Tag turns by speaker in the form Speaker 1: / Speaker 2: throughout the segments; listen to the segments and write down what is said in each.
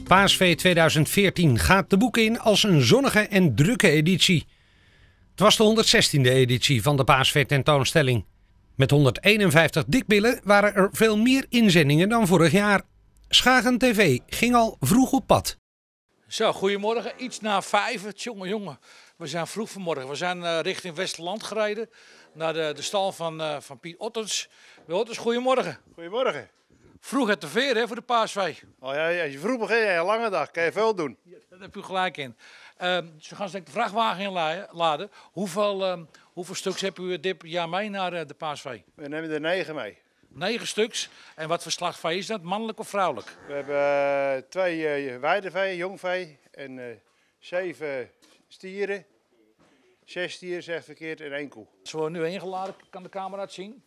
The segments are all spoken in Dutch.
Speaker 1: Paasvee 2014 gaat de boeken in als een zonnige en drukke editie. Het was de 116e editie van de Paasvee tentoonstelling. Met 151 dikbillen waren er veel meer inzendingen dan vorig jaar. Schagen TV ging al vroeg op pad.
Speaker 2: Zo, goedemorgen. Iets na 5. Jongen. We zijn vroeg vanmorgen. We zijn richting Westerland gereden. Naar de stal van Piet Ottens. Piet Ottens, goedemorgen.
Speaker 3: Goedemorgen.
Speaker 2: Vroeg het te veer hè, voor de Paasvee.
Speaker 3: Oh ja, als je vroeg begint, een lange dag, kan je veel doen.
Speaker 2: Ja, daar heb u gelijk in. Dus we gaan straks de vrachtwagen inladen. Hoeveel stuks heb u dit jaar mee naar de Paasvee?
Speaker 3: We nemen er 9 mee.
Speaker 2: 9 stuks. En wat voor slachtvee is dat? Mannelijk of vrouwelijk?
Speaker 3: We hebben 2 weidevee, jongvee en 7 stieren. 6 stieren, zegt verkeerd, en 1 koe.
Speaker 2: Ze worden nu ingeladen, kan de camera het zien.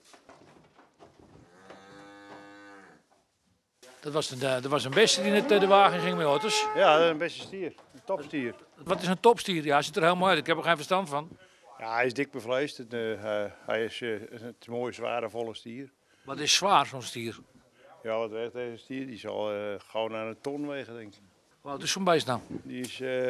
Speaker 2: Dat was een beste die net de wagen ging met auto's.
Speaker 3: Ja, dat is een beste stier. Een topstier.
Speaker 2: Wat is een topstier? Ja, hij ziet er helemaal uit. Ik heb er geen verstand van.
Speaker 3: Ja, hij is dik bevleesd. Hij is een mooie, zware, volle stier.
Speaker 2: Wat is zwaar, zo'n stier?
Speaker 3: Ja, wat weegt deze stier? Die zal gewoon aan een ton wegen, denk ik.
Speaker 2: Wat is zo'n beest nou?
Speaker 3: Die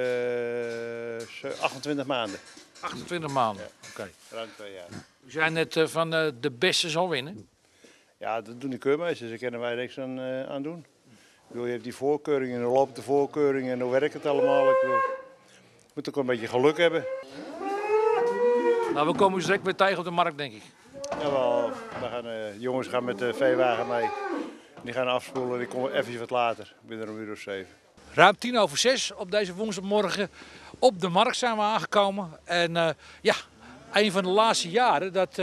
Speaker 3: is 28 maanden.
Speaker 2: 28 maanden.
Speaker 3: Ja.
Speaker 2: Oké.
Speaker 3: Ruim 2 jaar.
Speaker 2: U zei net van de beste zal winnen.
Speaker 3: Ja, dat doen de keurmeesters, daar kunnen wij niks aan doen. Ik bedoel, je hebt die voorkeuring en dan loopt de voorkeuring en dan werkt het allemaal. Je moet ook een beetje geluk hebben.
Speaker 2: Nou, we komen direct weer tegen op de markt, denk ik.
Speaker 3: Jawel, de jongens gaan met de veewagen mee. Die gaan afspoelen en ik kom even wat later, binnen een uur of 7.
Speaker 2: Ruim 6:10 op deze woensdagmorgen op de markt zijn we aangekomen. En een van de laatste jaren dat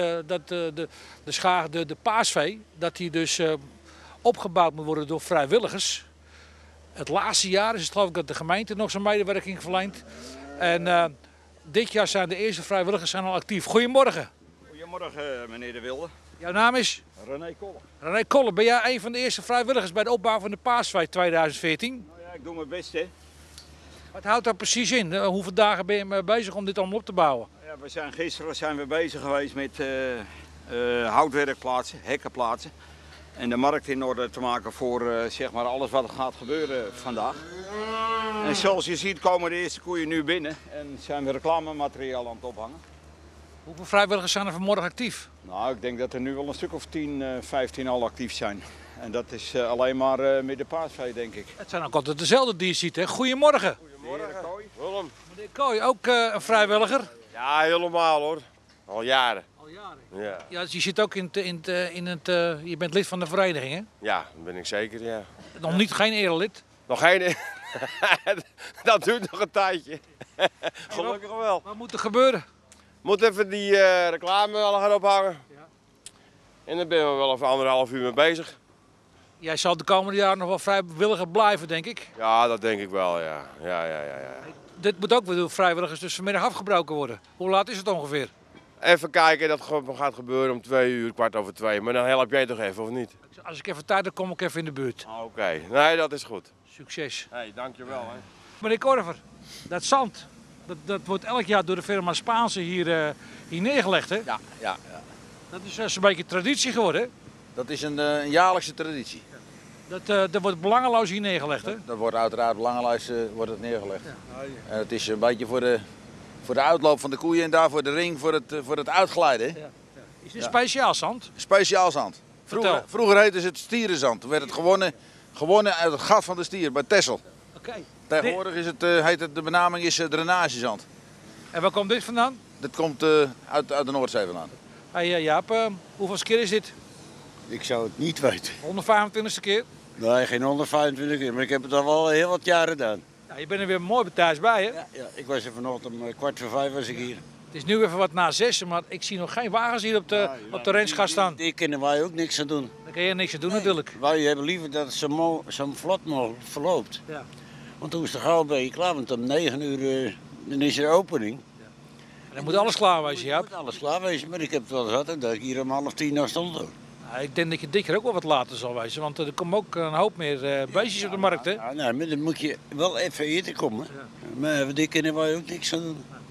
Speaker 2: de Paasvee, dat die dus opgebouwd moet worden door vrijwilligers. Het laatste jaar is het geloof ik dat de gemeente nog zijn medewerking verleent. En dit jaar zijn de eerste vrijwilligers al actief. Goedemorgen.
Speaker 4: Goedemorgen meneer De Wilde.
Speaker 2: Jouw naam is?
Speaker 4: René Koller.
Speaker 2: René Koller. Ben jij een van de eerste vrijwilligers bij de opbouw van de Paasvee 2014?
Speaker 4: Nou ja, ik doe mijn best hè.
Speaker 2: Wat houdt dat precies in? Hoeveel dagen ben je mee bezig om dit allemaal op te bouwen?
Speaker 4: Ja, gisteren zijn we bezig geweest met houtwerk plaatsen, hekken plaatsen. En de markt in orde te maken voor zeg maar alles wat er gaat gebeuren vandaag. En zoals je ziet komen de eerste koeien nu binnen en zijn we reclamemateriaal aan het ophangen.
Speaker 2: Hoeveel vrijwilligers zijn er vanmorgen actief?
Speaker 4: Nou, ik denk dat er nu wel een stuk of 10, 15 al actief zijn. En dat is alleen maar met de Paasvee, denk ik.
Speaker 2: Het zijn ook altijd dezelfde die je ziet, hè? Goedemorgen.
Speaker 4: Goedemorgen.
Speaker 5: Willem.
Speaker 2: Meneer Kooi, ook een vrijwilliger?
Speaker 5: Ja, helemaal hoor. Al jaren.
Speaker 2: Al jaren.
Speaker 5: Ja,
Speaker 2: Ja, dus je zit ook je bent lid van de vereniging, hè?
Speaker 5: ja, dat ben ik zeker, ja.
Speaker 2: Nog niet, geen erelid.
Speaker 5: Nog geen... Dat duurt nog een tijdje. Gelukkig wel.
Speaker 2: Wat moet er gebeuren?
Speaker 5: Moet even die reclame wel gaan ophangen.
Speaker 2: Ja.
Speaker 5: En dan ben we wel even 1,5 uur mee bezig.
Speaker 2: Jij zal de komende jaren nog wel vrijwilliger blijven, denk ik.
Speaker 5: Ja, dat denk ik wel, ja. Ja.
Speaker 2: Dit moet ook weer door vrijwilligers dus vanmiddag afgebroken worden. Hoe laat is het ongeveer?
Speaker 5: Even kijken, dat gaat gebeuren om 2 uur, 1:15. Maar dan help jij toch even, of niet?
Speaker 2: Als ik even tijd heb, kom ik even in de buurt.
Speaker 5: Oké. Nee, dat is goed.
Speaker 2: Succes.
Speaker 5: Hey, dankjewel. Hè.
Speaker 2: Meneer Korver, dat zand, dat wordt elk jaar door de firma Spaanse hier neergelegd, hè?
Speaker 6: Ja.
Speaker 2: Dat is een beetje traditie geworden, hè?
Speaker 6: Dat is een jaarlijkse traditie.
Speaker 2: Dat wordt belangeloos hier neergelegd, hè?
Speaker 6: Dat wordt uiteraard belangeloos wordt het neergelegd. Ja. En het is een beetje voor de uitloop van de koeien en daar voor de ring voor het uitglijden. Hè?
Speaker 2: Ja. Is dit speciaal zand?
Speaker 6: Speciaal zand.
Speaker 2: Vertel.
Speaker 6: Vroeger heette het stierenzand. Toen werd het gewonnen uit het gat van de stier bij Texel.
Speaker 2: Oké.
Speaker 6: Tegenwoordig heet het, de benaming is drainagezand.
Speaker 2: En waar komt dit vandaan?
Speaker 6: Dat komt uit de Noordzee vandaan.
Speaker 2: Hey, Jaap, hoeveelste keer is dit?
Speaker 7: Ik zou het niet weten.
Speaker 2: 125ste keer?
Speaker 7: Nee, geen 125 keer, maar ik heb het al wel heel wat jaren gedaan.
Speaker 2: Ja, je bent er weer mooi thuis bij, hè?
Speaker 7: Ja, ik was er vanochtend om 4:45 was ik hier.
Speaker 2: Het is nu even wat na 6, maar ik zie nog geen wagens hier op de rangegas staan.
Speaker 7: Die kunnen wij ook niks aan doen.
Speaker 2: Daar kun je niks aan doen natuurlijk.
Speaker 7: Wij hebben liever dat het zo vlot mogelijk verloopt.
Speaker 2: Ja.
Speaker 7: Want toen is de gauw ben je klaar, want om 9 uur dan is er opening.
Speaker 2: En dan moet alles klaar wezen,
Speaker 7: Ja,
Speaker 2: Jaap.
Speaker 7: moet alles klaar wezen, maar ik heb het wel gehad dat ik hier om 9:30 nog stond. Hoor.
Speaker 2: Nou, ik denk dat je dit keer ook wel wat later zal wezen, want er komen ook een hoop meer beestjes op de markt, hè?
Speaker 7: Ja, nee, maar dan moet je wel even eerder komen.
Speaker 2: Ja.
Speaker 7: Maar die kunnen wij ook niks aan doen.
Speaker 2: We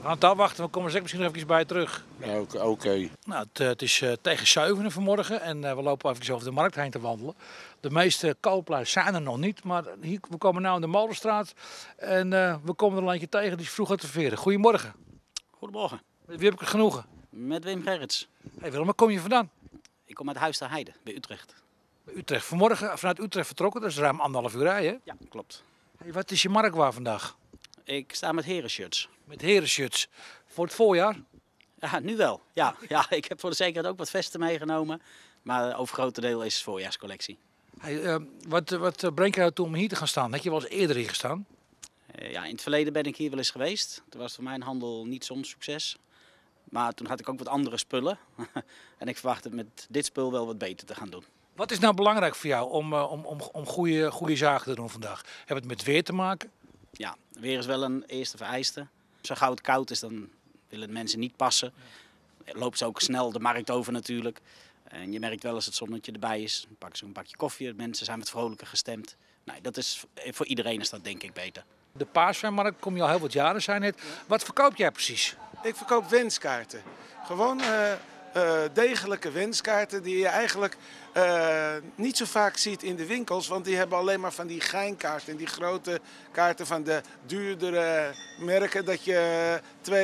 Speaker 2: gaan het afwachten, we komen zeker misschien nog even bij je terug.
Speaker 7: Ja, oké.
Speaker 2: Nou, het is tegen 7 vanmorgen en we lopen even over de markt heen te wandelen. De meeste kooplui zijn er nog niet, maar hier, we komen nu in de Molenstraat en we komen er een eentje tegen die is vroeg uit te veren. Goedemorgen.
Speaker 8: Goedemorgen,
Speaker 2: Met wie heb ik het genoegen?
Speaker 8: met Wim Gerrits.
Speaker 2: Hey Willem, waar kom je vandaan?
Speaker 8: Ik kom uit Huis ter Heide bij Utrecht.
Speaker 2: Bij Utrecht. Vanmorgen vanuit Utrecht vertrokken, dat is ruim 1,5 uur rijden.
Speaker 8: Ja, klopt.
Speaker 2: Hey, wat is je marktwaar vandaag?
Speaker 8: Ik sta met herenshirts.
Speaker 2: Met herenshirts. Voor het voorjaar?
Speaker 8: Ja, nu wel. Ja, ik heb voor de zekerheid ook wat vesten meegenomen. Maar overgrote deel is voorjaarscollectie.
Speaker 2: Hey, wat brengt jou toe om hier te gaan staan? Had je wel eens eerder hier gestaan?
Speaker 8: Ja, in het verleden ben ik hier wel eens geweest. Toen was voor mijn handel niet zo'n succes. Maar toen had ik ook wat andere spullen. En ik verwacht het met dit spul wel wat beter te gaan doen.
Speaker 2: Wat is nou belangrijk voor jou om goede zaken te doen vandaag? Heb het met weer te maken?
Speaker 8: Ja, weer is wel een eerste vereiste. Zo gauw het koud is, dan willen mensen niet passen. Loopt ze ook snel de markt over natuurlijk. En je merkt wel als het zonnetje erbij is. Dan pakken ze een bakje koffie. Mensen zijn wat vrolijker gestemd. Nou, dat is, voor iedereen is dat denk ik beter.
Speaker 2: De paasvrijmarkt kom je al heel wat jaren, zijn het. Wat verkoop jij precies?
Speaker 9: Ik verkoop wenskaarten. Gewoon degelijke wenskaarten die je eigenlijk niet zo vaak ziet in de winkels. Want die hebben alleen maar van die geinkaarten. Die grote kaarten van de duurdere merken. Dat je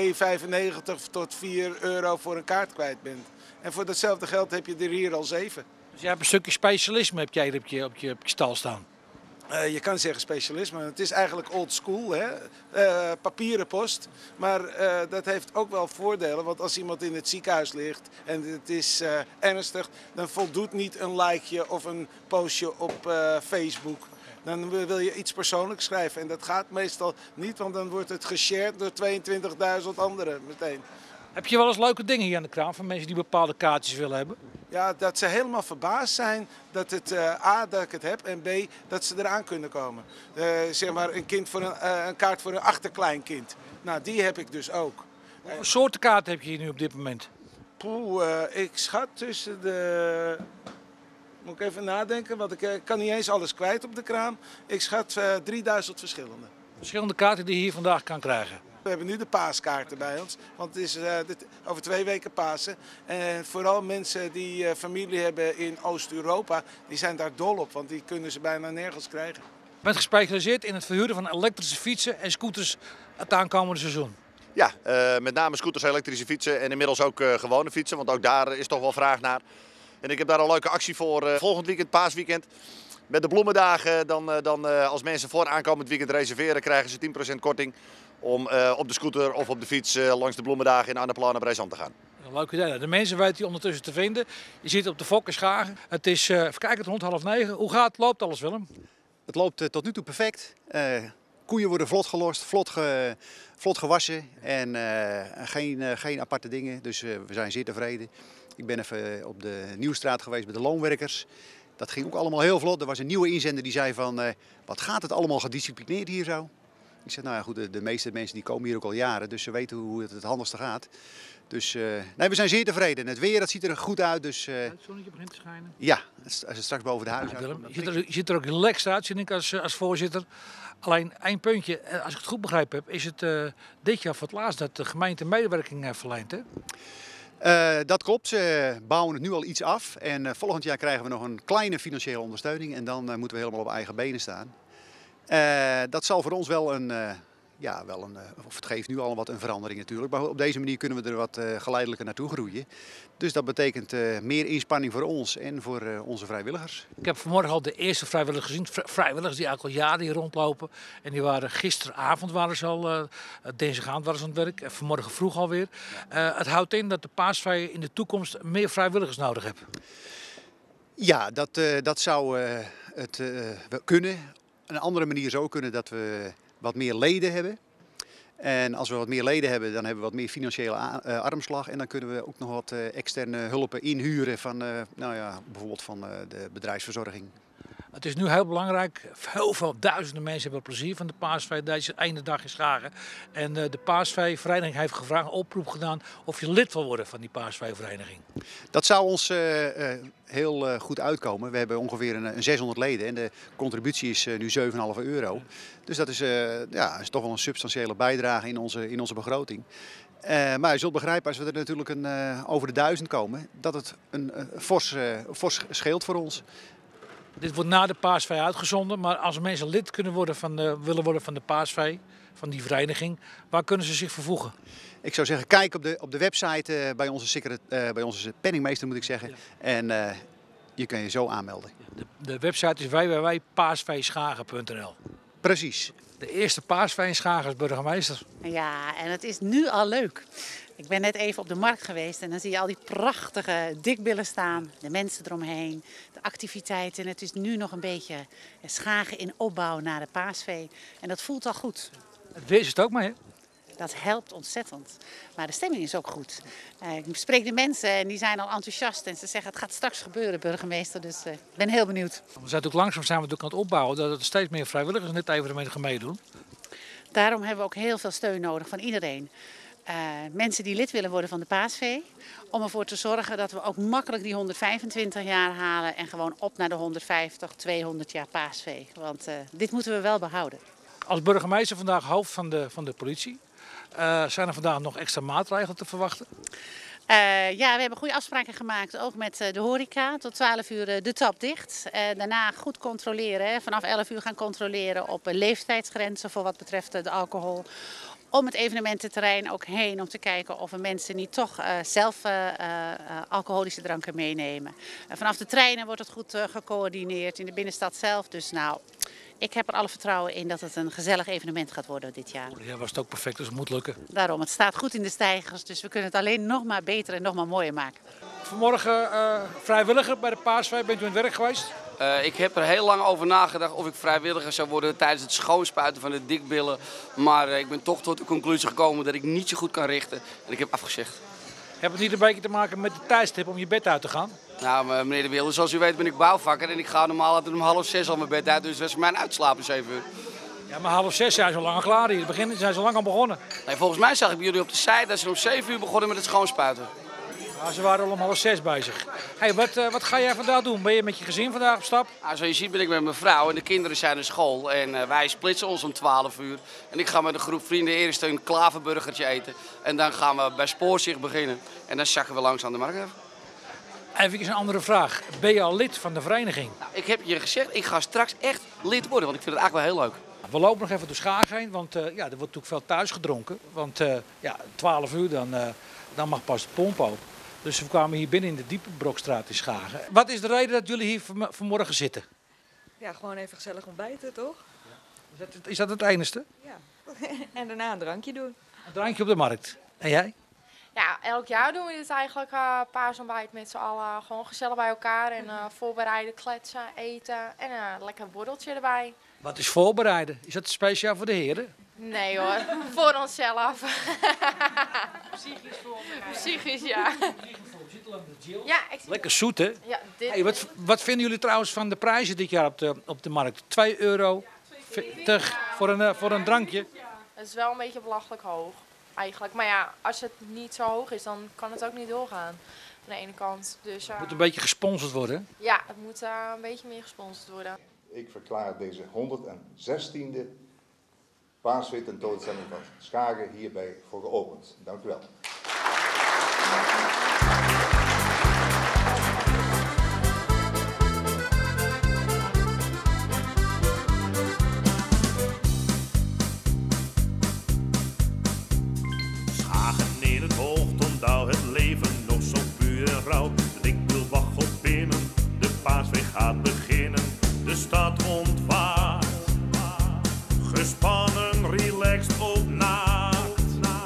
Speaker 9: 2,95 tot 4 euro voor een kaart kwijt bent. En voor datzelfde geld heb je er hier al 7.
Speaker 2: Dus jij hebt een stukje specialisme heb jij hier op je stal staan.
Speaker 9: Je kan zeggen specialisme, het is eigenlijk old school, hè? Papieren post. Maar dat heeft ook wel voordelen, want als iemand in het ziekenhuis ligt en het is ernstig, dan voldoet niet een likeje of een postje op Facebook. Dan wil je iets persoonlijks schrijven en dat gaat meestal niet, want dan wordt het geshared door 22.000 anderen meteen.
Speaker 2: Heb je wel eens leuke dingen hier aan de kraam van mensen die bepaalde kaartjes willen hebben?
Speaker 9: Ja, dat ze helemaal verbaasd zijn dat het A, dat ik het heb en B, dat ze eraan kunnen komen. Zeg maar een kaart voor een achterkleinkind. Nou, die heb ik dus ook.
Speaker 2: Hoeveel soorten kaarten heb je hier nu op dit moment?
Speaker 9: Ik schat tussen de... Moet ik even nadenken, want ik kan niet eens alles kwijt op de kraam. Ik schat 3000 verschillende.
Speaker 2: Verschillende kaarten die je hier vandaag kan krijgen.
Speaker 9: We hebben nu de paaskaarten bij ons, want het is over 2 weken Pasen. En vooral mensen die familie hebben in Oost-Europa, die zijn daar dol op, want die kunnen ze bijna nergens krijgen.
Speaker 2: Je bent gespecialiseerd in het verhuren van elektrische fietsen en scooters het aankomende seizoen.
Speaker 10: Ja, met name scooters, elektrische fietsen en inmiddels ook gewone fietsen, want ook daar is toch wel vraag naar. En ik heb daar een leuke actie voor volgend weekend, paasweekend. Met de bloemendagen, dan als mensen voor aankomend weekend reserveren, krijgen ze 10% korting om op de scooter of op de fiets langs de bloemendagen in Annapla naar Breisand te gaan.
Speaker 2: Een leuk idee. De mensen weten je ondertussen te vinden. Je zit op de Fok in Schagen. Het is, even kijken, rond 8:30. Hoe loopt alles, Willem?
Speaker 11: Het loopt tot nu toe perfect. Koeien worden vlot gelost, vlot gewassen en geen aparte dingen. Dus we zijn zeer tevreden. Ik ben even op de Nieuwstraat geweest bij de loonwerkers. Dat ging ook allemaal heel vlot. Er was een nieuwe inzender die zei van, wat gaat het allemaal gedisciplineerd hier zo? Ik zeg, nou ja goed, de meeste mensen die komen hier ook al jaren, dus ze weten hoe het handigste gaat. Dus nee, we zijn zeer tevreden. Het weer dat ziet er goed uit. Dus,
Speaker 2: het zonnetje begint te schijnen.
Speaker 11: Ja, als het straks boven de huis
Speaker 2: Willem, je ziet er ook relaxed uit, vind ik, als voorzitter. Alleen één puntje, als ik het goed begrepen heb, is het dit jaar voor het laatst dat de gemeente medewerking verleent, hè?
Speaker 11: Dat klopt, ze bouwen het nu al iets af en volgend jaar krijgen we nog een kleine financiële ondersteuning en dan moeten we helemaal op eigen benen staan. Dat zal voor ons wel of het geeft nu al wat een verandering natuurlijk, maar op deze manier kunnen we er wat geleidelijker naartoe groeien. Dus dat betekent meer inspanning voor ons en voor onze vrijwilligers.
Speaker 2: Ik heb vanmorgen al de eerste vrijwilligers gezien, vrijwilligers die eigenlijk al jaren hier rondlopen. En die waren gisteravond dinsdagavond waren ze aan het werk, en vanmorgen vroeg alweer. Het houdt in dat de paasvrij in de toekomst meer vrijwilligers nodig heeft.
Speaker 11: Ja, dat zou kunnen. Een andere manier zou kunnen dat we wat meer leden hebben. En als we wat meer leden hebben, dan hebben we wat meer financiële armslag. En dan kunnen we ook nog wat externe hulpen inhuren van bijvoorbeeld van de bedrijfsverzorging.
Speaker 2: Het is nu heel belangrijk. Heel veel duizenden mensen hebben plezier van de paasvee deze ene dag in Schagen. En de paasveevereniging heeft gevraagd, een oproep gedaan of je lid wil worden van die paasveevereniging.
Speaker 11: Dat zou ons heel goed uitkomen. We hebben ongeveer een 600 leden en de contributie is nu €7,5. Dus dat is, is toch wel een substantiële bijdrage in onze begroting. Maar je zult begrijpen, als we er natuurlijk over de 1000 komen, dat het een fors scheelt voor ons.
Speaker 2: Dit wordt na de paasvee uitgezonden, maar als mensen lid willen worden van de paasvee, van die vereniging, waar kunnen ze zich vervoegen?
Speaker 11: Ik zou zeggen, kijk op de website bij onze penningmeester moet ik zeggen. Ja. En je kan je zo aanmelden.
Speaker 2: De website is www.paasveeschagen.nl.
Speaker 11: Precies.
Speaker 2: De eerste paasvee in Schagen als burgemeester.
Speaker 12: Ja, en het is nu al leuk. Ik ben net even op de markt geweest en dan zie je al die prachtige dikbillen staan. De mensen eromheen, de activiteiten. Het is nu nog een beetje Schagen in opbouw naar de paasvee. En dat voelt al goed.
Speaker 2: Het weer is het ook mee, hè?
Speaker 12: Dat helpt ontzettend. Maar de stemming is ook goed. Ik spreek de mensen en die zijn al enthousiast. En ze zeggen het gaat straks gebeuren, burgemeester. Dus ik ben heel benieuwd.
Speaker 2: We zijn ook langzaam aan het opbouwen dat er steeds meer vrijwilligers in dit evenement meedoen.
Speaker 12: Daarom hebben we ook heel veel steun nodig van iedereen. Mensen die lid willen worden van de paasvee. Om ervoor te zorgen dat we ook makkelijk die 125 jaar halen. En gewoon op naar de 150, 200 jaar paasvee. Want dit moeten we wel behouden.
Speaker 2: Als burgemeester vandaag hoofd van de politie. Zijn er vandaag nog extra maatregelen te verwachten?
Speaker 12: Ja, we hebben goede afspraken gemaakt, ook met de horeca. Tot 12 uur de tap dicht. Daarna goed controleren, hè. Vanaf 11 uur gaan controleren op leeftijdsgrenzen voor wat betreft de alcohol. Om het evenemententerrein ook heen om te kijken of we mensen niet toch zelf alcoholische dranken meenemen. Vanaf de treinen wordt het goed gecoördineerd, in de binnenstad zelf. Dus nou, ik heb er alle vertrouwen in dat het een gezellig evenement gaat worden dit jaar.
Speaker 2: Ja, was het ook perfect, dus het moet lukken.
Speaker 12: Daarom, het staat goed in de stijgers, dus we kunnen het alleen nog maar beter en nog maar mooier maken.
Speaker 2: Vanmorgen vrijwilliger bij de paasvee, bent u aan het werk geweest?
Speaker 13: Ik heb er heel lang over nagedacht of ik vrijwilliger zou worden tijdens het schoonspuiten van de dikbillen. Maar ik ben toch tot de conclusie gekomen dat ik niet zo goed kan richten. En ik heb afgezegd.
Speaker 2: Heb het niet een beetje te maken met de tijdstip om je bed uit te gaan?
Speaker 13: Nou, meneer De Wilde, zoals u weet ben ik bouwvakker en ik ga normaal altijd om 5:30 al mijn bed uit. Dus dat is mijn uitslapen 7 uur.
Speaker 2: Ja, maar 5:30 zijn ze al lang klaar hier. Ze zijn ze al lang al begonnen.
Speaker 13: Nee, volgens mij zag ik bij jullie op de site dat ze om 7 uur begonnen met het schoonspuiten.
Speaker 2: Ja, ze waren al om 5:30 bezig. Hey, wat ga jij vandaag doen? Ben je met je gezin vandaag op stap?
Speaker 13: Nou, zoals je ziet ben ik met mijn vrouw en de kinderen zijn naar school. En wij splitsen ons om 12 uur. En ik ga met een groep vrienden eerst een klaverburgertje eten. En dan gaan we bij Spoorzicht beginnen. En dan zakken we langs aan de markt even.
Speaker 2: Even een andere vraag. Ben je al lid van de vereniging?
Speaker 13: Nou, ik heb je gezegd, ik ga straks echt lid worden, want ik vind het eigenlijk wel heel leuk.
Speaker 2: We lopen nog even door Schagen heen, want er wordt natuurlijk veel thuis gedronken. Want 12 uur, dan mag pas de pomp open. Dus we kwamen hier binnen in de Diepenbrokstraat in Schagen. Wat is de reden dat jullie hier vanmorgen zitten?
Speaker 14: Ja, gewoon even gezellig ontbijten, toch?
Speaker 2: Ja. Is dat het enigste?
Speaker 14: Ja. En daarna een drankje doen.
Speaker 2: Een drankje op de markt. En jij?
Speaker 15: Ja, elk jaar doen we dit eigenlijk, paasontbijt met z'n allen. Gewoon gezellig bij elkaar en voorbereiden, kletsen, eten en een lekker borreltje erbij.
Speaker 2: Wat is voorbereiden? Is dat speciaal voor de heren?
Speaker 15: Nee hoor, voor onszelf.
Speaker 14: Psychisch voorbereiden.
Speaker 15: Psychisch, ja. Ja,
Speaker 2: lekker zoet, hè?
Speaker 15: Ja, dit...
Speaker 2: Hey, wat vinden jullie trouwens van de prijzen dit jaar op de markt? €2,40 voor een drankje?
Speaker 15: Dat is wel een beetje belachelijk hoog, eigenlijk. Maar ja, als het niet zo hoog is, dan kan het ook niet doorgaan. Aan de ene kant. Dus,
Speaker 2: het moet een beetje gesponsord worden.
Speaker 15: Ja, het moet een beetje meer gesponsord worden.
Speaker 16: Ik verklaar deze 116e paasvee tentoonstelling van Schagen hierbij voor geopend. Dank u wel.
Speaker 17: Schagen in het hoogtondaal, het leven nog zo puur en rauw. De dikbil waggelt binnen, de paasvee gaat beginnen. De stad ontwaakt, gespannen, relaxed op naakt.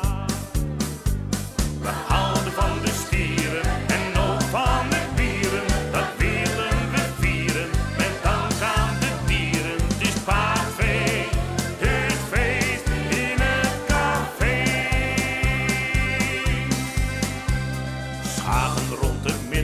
Speaker 17: We houden van de stieren en ook van de bieren. Dat willen we vieren met dank aan de dieren. Het is paasvee, het feest in het café. Schagen rond het midden.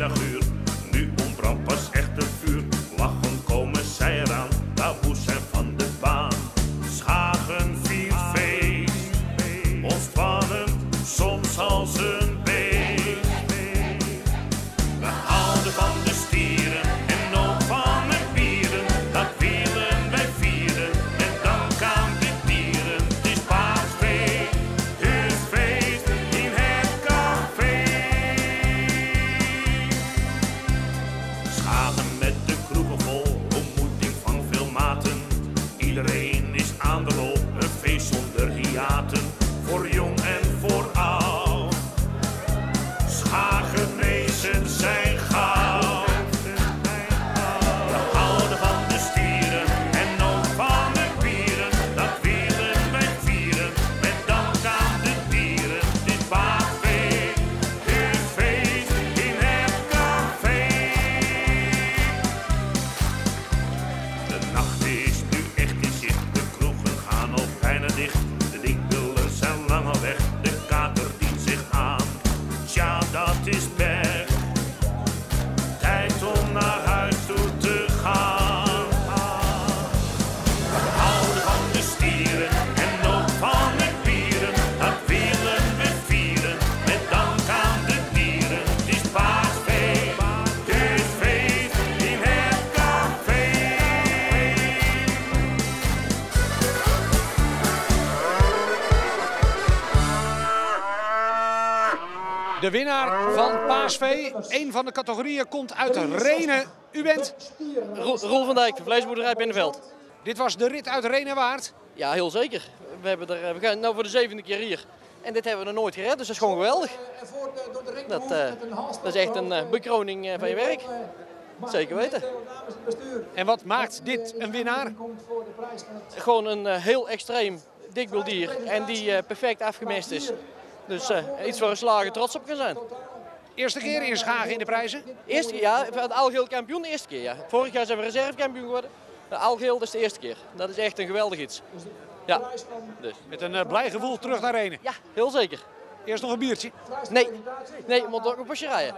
Speaker 1: De winnaar van Paasvee, een van de categorieën, komt uit Rhenen. U bent?
Speaker 18: Roel van Dijk, vleesboerderij Binnenveld.
Speaker 1: Dit was de rit uit Rhenen waard?
Speaker 18: Ja, heel zeker. We gaan nu voor de 7e keer hier. En dit hebben we nog nooit gered, dus dat is gewoon geweldig. Dat is echt een bekroning van je werk. Zeker weten.
Speaker 1: En wat maakt dit een winnaar?
Speaker 18: Gewoon een heel extreem dikbildier en die perfect afgemest is. Dus iets waar een slager trots op kan zijn.
Speaker 1: Eerste keer in Schagen in de prijzen?
Speaker 18: Eerste keer, ja. Het Aalgeel kampioen de eerste keer, ja. Vorig jaar zijn we reservekampioen geworden. De Aalgeel is de eerste keer. Dat is echt een geweldig iets. Ja. Dus.
Speaker 1: Met een blij gevoel terug naar Rhenen?
Speaker 18: Ja, heel zeker.
Speaker 1: Eerst nog een biertje?
Speaker 18: Nee, je moet ook een pasje rijden.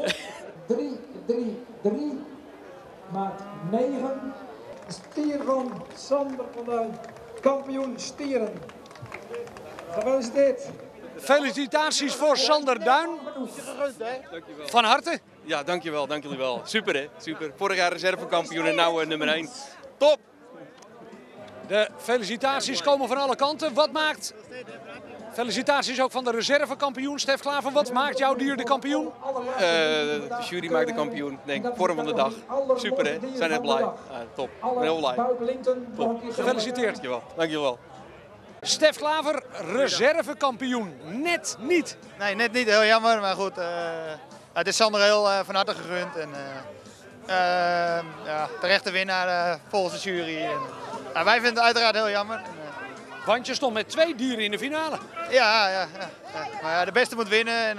Speaker 19: 3-3-3, maat 9. Stier van Sander van Duin, kampioen stieren. Gefeliciteerd.
Speaker 1: Felicitaties voor Sander Duin. Van harte.
Speaker 20: Ja, dankjewel, dank jullie wel. Super hè, super. Vorig jaar reservekampioen en nu nummer 1. Top!
Speaker 1: De felicitaties komen van alle kanten. Wat maakt... Felicitaties ook van de reservekampioen Stef Klaver. Wat maakt jouw dier de kampioen?
Speaker 20: De jury maakt de kampioen, denk ik. Vorm van de dag. Super hè, we zijn heel blij. Top, ik ben heel blij. Top.
Speaker 1: Gefeliciteerd.
Speaker 20: Dankjewel, dankjewel.
Speaker 1: Stef Klaver, reservekampioen. Net niet.
Speaker 21: Nee, net niet. Heel jammer, maar goed. Het is Sander heel van harte gegund. En, terechte winnaar volgens de jury. En, wij vinden het uiteraard heel jammer.
Speaker 1: Want je stond met 2 dieren in de finale.
Speaker 21: Ja. Maar ja, de beste moet winnen. En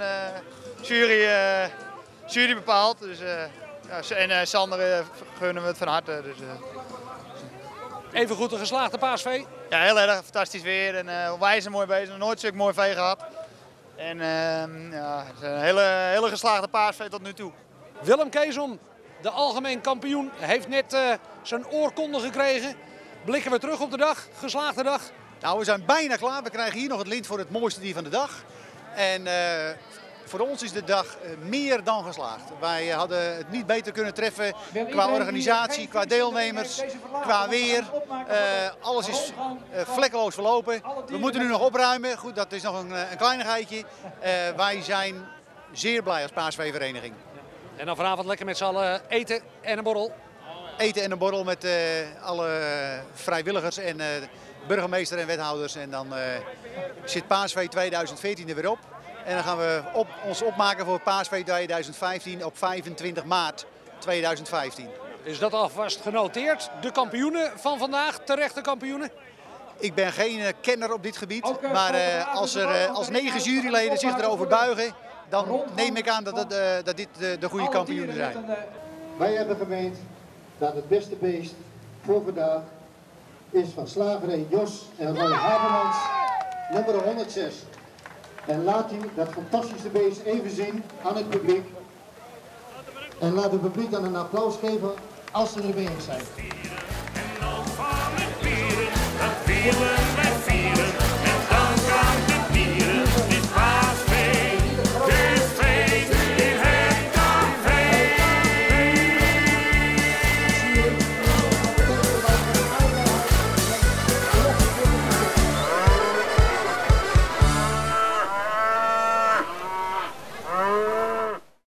Speaker 21: jury bepaalt. Dus, en Sander gunnen we het van harte. Dus,
Speaker 1: Even goed een geslaagde paasvee?
Speaker 21: Ja, heel erg. Fantastisch weer. En wij zijn mooi bezig. Nooit zulk mooi vee gehad. En het is een hele geslaagde paasvee tot nu toe.
Speaker 1: Willem Keesom, de algemeen kampioen, heeft net zijn oorkonde gekregen. Blikken we terug op de dag, geslaagde dag?
Speaker 11: Nou, we zijn bijna klaar. We krijgen hier nog het lint voor het mooiste dier van de dag. En voor ons is de dag meer dan geslaagd. Wij hadden het niet beter kunnen treffen qua organisatie, qua deelnemers, qua weer. Alles is vlekkeloos verlopen. We moeten nu nog opruimen. Goed, dat is nog een kleinigheidje. Wij zijn zeer blij als paasveevereniging.
Speaker 1: En dan vanavond lekker met z'n allen eten en een borrel?
Speaker 11: Eten en een borrel met alle vrijwilligers en burgemeester en wethouders. En dan zit Paasvee 2014 er weer op. En dan gaan we ons opmaken voor Paasvee 2015 op 25 maart 2015.
Speaker 1: Is dat alvast genoteerd? De kampioenen van vandaag, terechte kampioenen?
Speaker 11: Ik ben geen kenner op dit gebied. Maar als 9 juryleden zich erover buigen, dan neem ik aan dat dit de goede kampioenen zijn.
Speaker 22: Wij hebben gemeend dat het beste beest voor vandaag is van slagerij Jos en Roy Habermans, nummer 106. En laat u dat fantastische beest even zien aan het publiek. En laat het publiek dan een applaus geven als ze er mee eens zijn.